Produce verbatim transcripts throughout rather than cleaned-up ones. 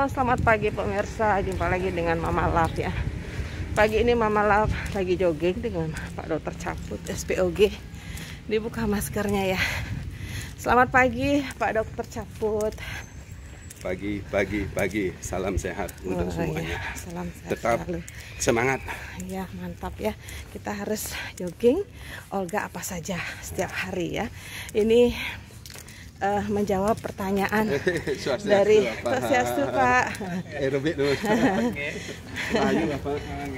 Halo, selamat pagi pemirsa. Jumpa lagi dengan Mama Love ya. Pagi ini Mama Love lagi jogging dengan Pak Dokter Caput S P O G. Dibuka maskernya ya. Selamat pagi Pak Dokter Caput. Pagi, pagi, pagi. Salam sehat untuk oh, semuanya. Ya. Salam sehat. Tetap selalu semangat. Ya, mantap ya. Kita harus jogging. Olga apa saja setiap hari ya. Ini Uh, menjawab pertanyaan dari Swastiastu Pak. Aerobik dulu. Ayo Bapak.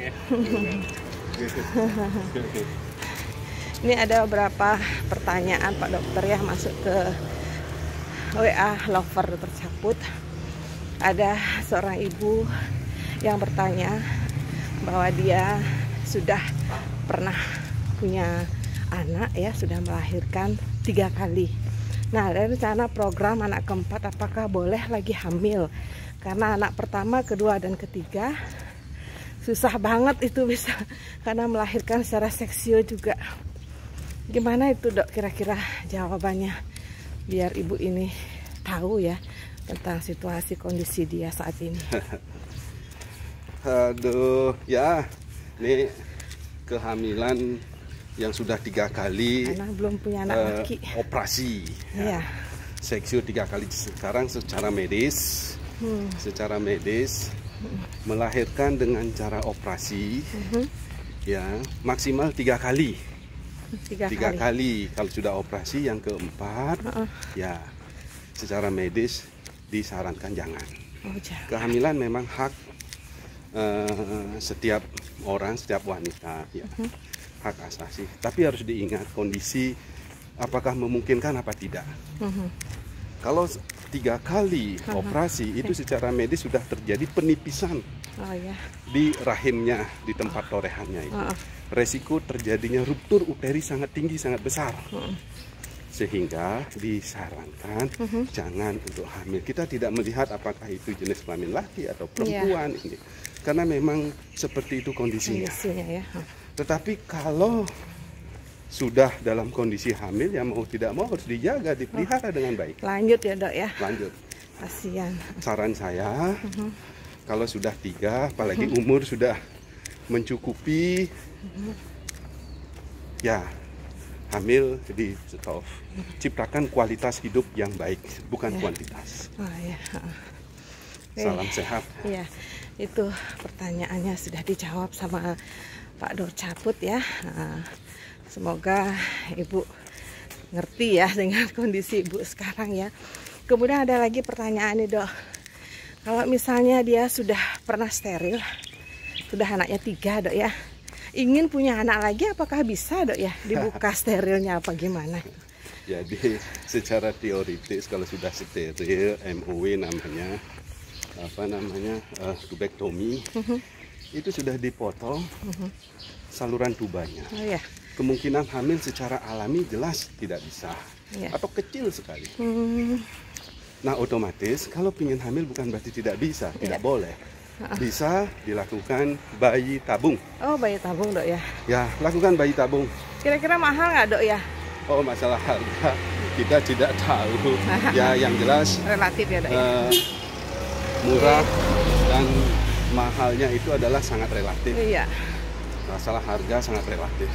Ini ada beberapa pertanyaan Pak Dokter ya masuk ke W A Lover Dokter Caput. Ada seorang ibu yang bertanya bahwa dia sudah pernah punya anak ya, sudah melahirkan tiga kali. Nah, dari rencana program anak keempat apakah boleh lagi hamil? Karena anak pertama, kedua, dan ketiga susah banget itu bisa karena melahirkan secara seksio juga. Gimana itu Dok kira-kira jawabannya? Biar ibu ini tahu ya tentang situasi kondisi dia saat ini. Aduh, ya ini kehamilan yang sudah tiga kali karena belum punya anak uh, laki. Operasi ya. Seksio tiga kali. Sekarang secara medis hmm. secara medis hmm. melahirkan dengan cara operasi hmm. ya maksimal tiga kali tiga, tiga kali. kali kalau sudah operasi yang keempat uh -uh. ya secara medis disarankan jangan. Oh, jangan. Kehamilan memang hak uh, setiap orang, setiap wanita ya. uh -huh. Hak asasi, tapi harus diingat kondisi apakah memungkinkan apa tidak. uh -huh. Kalau tiga kali uh -huh. operasi itu secara medis sudah terjadi penipisan oh, yeah. di rahimnya, di tempat torehannya itu. uh -huh. Resiko terjadinya ruptur uteri sangat tinggi, sangat besar. uh -huh. Sehingga disarankan uh -huh. jangan untuk hamil. Kita tidak melihat apakah itu jenis kelamin laki atau perempuan yeah. ini, karena memang seperti itu kondisinya. Kondisinya ya. Tetapi kalau sudah dalam kondisi hamil ya mau tidak mau harus dijaga, dipelihara oh. dengan baik. Lanjut ya Dok ya. Lanjut. Kasihan. Saran saya uh -huh. kalau sudah tiga, apalagi uh -huh. umur sudah mencukupi, uh -huh. ya hamil di stop. Ciptakan kualitas hidup yang baik, bukan ya. kuantitas. Oh, ya. Salam eh, sehat. Iya, itu pertanyaannya sudah dijawab sama Pak Dokter Caput ya. Nah, semoga Ibu ngerti ya dengan kondisi Ibu sekarang ya. Kemudian ada lagi pertanyaan nih Dok. Kalau misalnya dia sudah pernah steril, sudah anaknya tiga Dok ya, ingin punya anak lagi apakah bisa Dok ya dibuka sterilnya apa gimana? Jadi secara teoritis kalau sudah steril, M O W namanya, apa namanya, uh, tubektomi. Uh -huh. Itu sudah dipotong uh-huh. saluran tubanya. Oh, yeah. Kemungkinan hamil secara alami jelas tidak bisa, yeah. atau kecil sekali. Hmm. Nah otomatis kalau ingin hamil bukan berarti tidak bisa, yeah. tidak boleh. Uh-uh. Bisa dilakukan bayi tabung. Oh bayi tabung Dok ya? Ya lakukan bayi tabung. Kira-kira mahal nggak Dok ya? Oh masalah harga kita tidak tahu. Ya yang jelas relatif ya Dok ya? Uh, murah dan mahalnya itu adalah sangat relatif. Iya. Masalah harga sangat relatif.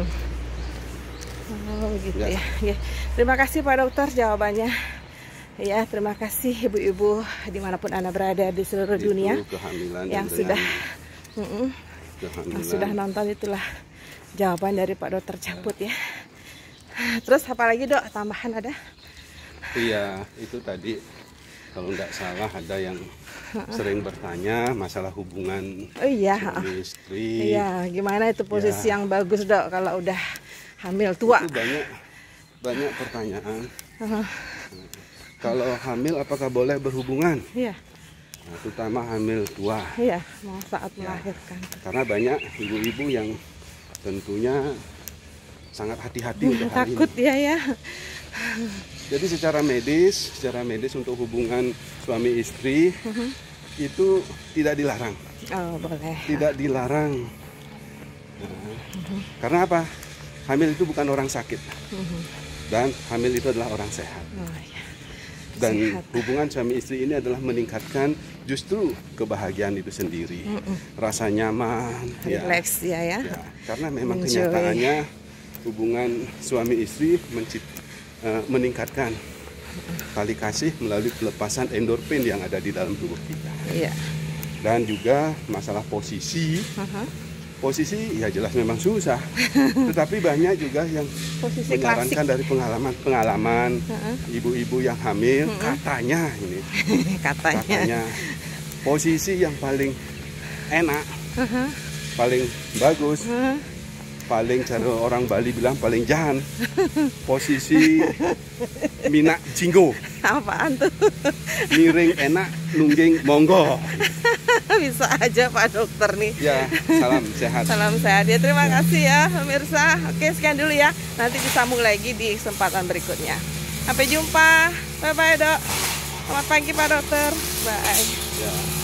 Oh gitu ya. Ya. Terima kasih Pak Dokter jawabannya. Ya terima kasih ibu-ibu dimanapun Anda berada di seluruh itu dunia yang sudah uh -uh, yang sudah nonton, itulah jawaban dari Pak Dokter Caput ya. Terus apa lagi Dok? Tambahan ada? Iya itu tadi. Kalau nggak salah ada yang sering bertanya masalah hubungan oh, iya. suami istri. Iya, gimana itu posisi ya. yang bagus Dok kalau udah hamil tua? Itu banyak banyak pertanyaan. Uh-huh. Kalau hamil apakah boleh berhubungan? Iya. Nah, terutama hamil tua. Iya, mau saat ya. melahirkan. Karena banyak ibu-ibu yang tentunya sangat hati-hati untuk takut ya ya. Jadi secara medis, secara medis untuk hubungan suami istri uh -huh. itu tidak dilarang. Oh boleh. Tidak dilarang. Nah, uh -huh. Karena apa? Hamil itu bukan orang sakit uh -huh. dan hamil itu adalah orang sehat. Oh, ya. Dan Sehat. hubungan suami istri ini adalah meningkatkan justru kebahagiaan itu sendiri, Mm-mm. rasa nyaman, relax ya, ya, ya. Karena memang Enjoy. kenyataannya hubungan suami istri mencipt, uh, meningkatkan tali kasih melalui pelepasan endorfin yang ada di dalam tubuh kita. Iya. Dan juga masalah posisi. Uh-huh. Posisi ya jelas memang susah, tetapi banyak juga yang posisi menyarankan klasik. dari pengalaman-pengalaman uh-uh. ibu-ibu yang hamil, uh-uh. katanya ini, katanya. katanya posisi yang paling enak, uh-huh. paling bagus, uh-huh. paling cara orang Bali bilang paling jahan, posisi minak jinggo. Apaan tuh? Miring enak, nungging monggo. Bisa aja Pak Dokter nih. Ya, salam sehat. Salam sehat ya. Terima ya. kasih ya pemirsa. Oke, sekian dulu ya. Nanti disambung lagi di kesempatan berikutnya. Sampai jumpa. Bye bye, Dok. Selamat pagi Pak Dokter. Bye. Ya.